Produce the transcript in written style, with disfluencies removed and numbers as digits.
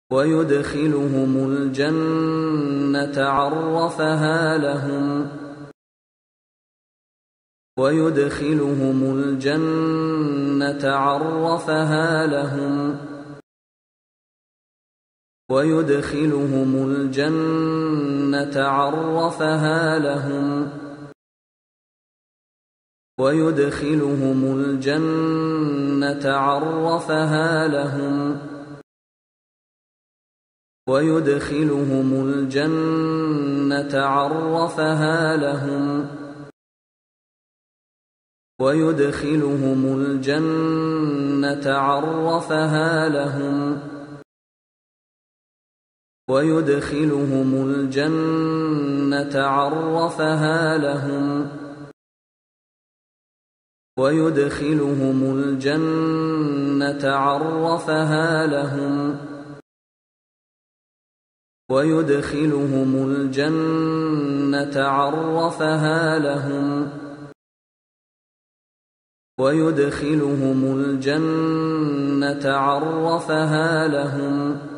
ويدخلهم الجنة عرفها لهم ويدخلهم الجنة عرفها لهم ويدخلهم الجنة عرفها لهم ويدخلهم الجنة عرفها لهم ويدخلهم الجنة عرفها لهم ويدخلهم الجنة عرفها لهم ويدخلهم الجنة عرفها لهم ويدخلهم الجنة عرفها لهم ويدخلهم الجنة عرفها لهم ويدخلهم الجنة عرفها لهم